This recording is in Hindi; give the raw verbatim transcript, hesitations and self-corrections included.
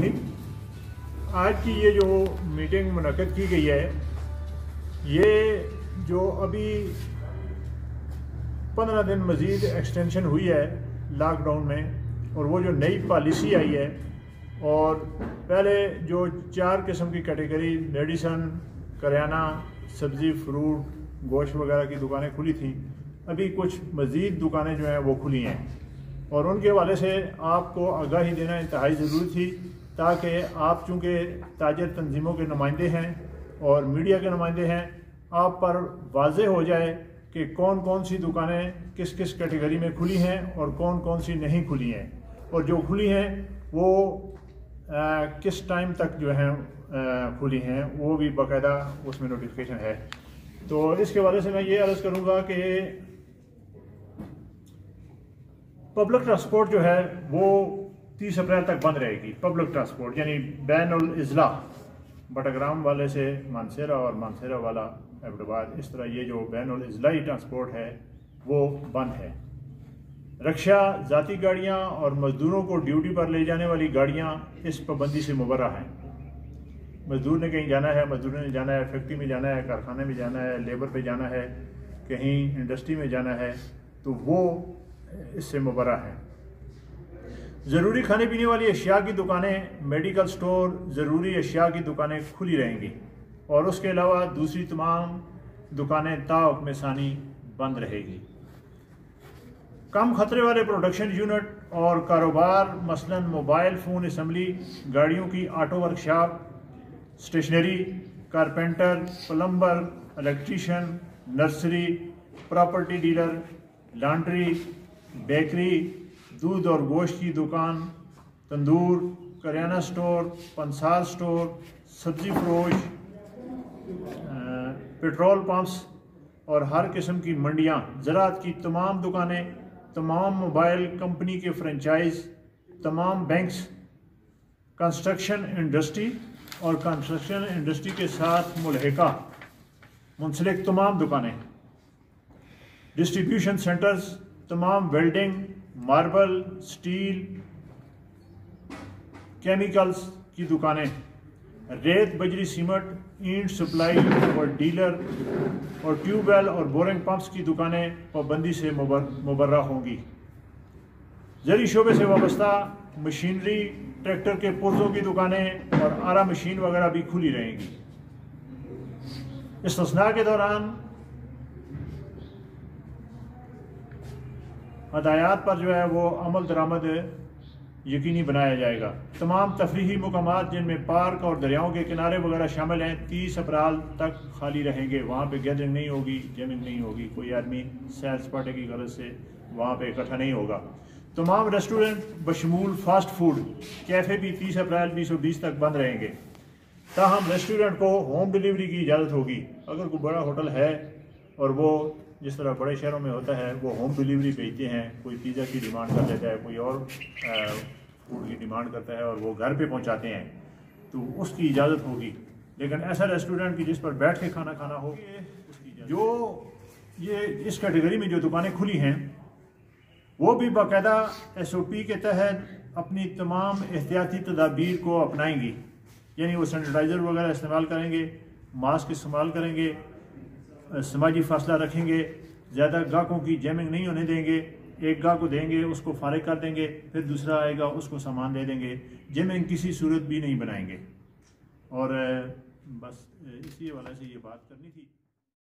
मॉर्निंग। आज की ये जो मीटिंग मुनक़्क़द की गई है, ये जो अभी पंद्रह दिन मज़ीद एक्सटेंशन हुई है लॉकडाउन में, और वो जो नई पॉलिसी आई है, और पहले जो चार किस्म की कैटेगरी मेडिसन, करियाना, सब्ज़ी, फ्रूट, गोश्त वगैरह की दुकानें खुली थी, अभी कुछ मज़ीद दुकानें जो हैं वो खुली हैं, और उनके हवाले से आपको आगाही देना इंतहाई ज़रूरी थी, ताकि आप चूँकि ताजर तंजीमों के नुमाइंदे हैं और मीडिया के नुमाइंदे हैं, आप पर वाज़े हो जाए कि कौन कौन सी दुकानें किस किस कैटेगरी में खुली हैं और कौन कौन सी नहीं खुली हैं, और जो खुली हैं वो आ, किस टाइम तक जो हैं खुली हैं, वो भी बाकायदा उसमें नोटिफिकेशन है। तो इसके हवाले से मैं ये अर्ज़ करूँगा कि पब्लिक ट्रांसपोर्ट जो है वो तीस अप्रैल तक बंद रहेगी। पब्लिक ट्रांसपोर्ट यानी बैनुल इज़ला, बटाग्राम वाले से मानसेरा और मानसेरा वाला एबटाबाद, इस तरह ये जो बैनुल इज़लाई ट्रांसपोर्ट है वो बंद है। रक्षा, ज़ाती गाड़ियाँ और मज़दूरों को ड्यूटी पर ले जाने वाली गाड़ियाँ इस पाबंदी से मुबर्रा हैं। मज़दूर ने कहीं जाना है, मज़दूर ने जाना है, फैक्ट्री में जाना है, कारखाने में जाना है, लेबर पे जाना है, कहीं इंडस्ट्री में जाना है, तो वो इससे मुबर्रा है। ज़रूरी खाने पीने वाली अशिया की दुकानें, मेडिकल स्टोर, ज़रूरी अशिया की दुकानें खुली रहेंगी, और उसके अलावा दूसरी तमाम दुकानें ताहुक्म सानी बंद रहेगी। कम खतरे वाले प्रोडक्शन यूनिट और कारोबार, मसलन मोबाइल फ़ोन असम्बली, गाड़ियों की auto workshop, stationery, carpenter, plumber, electrician, nursery, property dealer, laundry, bakery, दूध और गोश्त की दुकान, तंदूर, करियाना स्टोर, पंसार स्टोर, सब्ज़ी फरोश, पेट्रोल पंप्स और हर किस्म की मंडियाँ, ज़राअत की तमाम दुकानें, तमाम मोबाइल कंपनी के फ्रेंचाइज, तमाम बैंक्स, कंस्ट्रक्शन इंडस्ट्री और कंस्ट्रक्शन इंडस्ट्री के साथ मुल्हिका मुंसलिक तमाम दुकानें, डिस्ट्रीब्यूशन सेंटर्स, तमाम वेल्डिंग, मार्बल, स्टील, केमिकल्स की दुकानें, रेत, बजरी, सीमेंट, ईंट सप्लाई और डीलर और ट्यूबवेल और बोरिंग पंप्स की दुकानें पाबंदी से मुबर्रा होंगी। ज़री शोबे से वाबस्ता मशीनरी, ट्रैक्टर के पुर्जों की दुकानें और आरा मशीन वगैरह भी खुली रहेंगी। इस्तिस्ना के दौरान हदायत पर जो है वो अमल दरामद यकीनी बनाया जाएगा। तमाम तफरीही मुकामात जिनमें पार्क और दरियाओं के किनारे वगैरह शामिल हैं, तीस अप्रैल तक खाली रहेंगे। वहाँ पे गैदरिंग नहीं होगी, जमिंग नहीं होगी, कोई आदमी सैर सपाटे की गरज से वहाँ पे इकट्ठा नहीं होगा। तमाम रेस्टोरेंट बशमूल फास्ट फूड कैफ़े भी तीस अप्रैल बीस सौ बीस तक बंद रहेंगे। ताहम रेस्टोरेंट को होम डिलीवरी की इजाज़त होगी। अगर कोई बड़ा होटल है और वो जिस तरह बड़े शहरों में होता है वो होम डिलीवरी भेजते हैं, कोई पिज़्ज़ा की डिमांड कर देता है, कोई और फूड की डिमांड करता है और वो घर पे पहुंचाते हैं, तो उसकी इजाज़त होगी। लेकिन ऐसा रेस्टोरेंट की जिस पर बैठ के खाना खाना हो, जो ये इस कैटेगरी में जो दुकानें खुली हैं वो भी बाकायदा एस ओ पी के तहत अपनी तमाम एहतियाती तदाबीर को अपनाएंगी। यानी वो सैनिटाइज़र वगैरह इस्तेमाल करेंगे, मास्क इस्तेमाल करेंगे, समाजी फासला रखेंगे, ज़्यादा गाहकों की जैमिंग नहीं होने देंगे। एक गाह को देंगे, उसको फारिग कर देंगे, फिर दूसरा आएगा उसको सामान दे देंगे, जैमिंग किसी सूरत भी नहीं बनाएंगे। और बस इसी हवाले से ये बात करनी थी।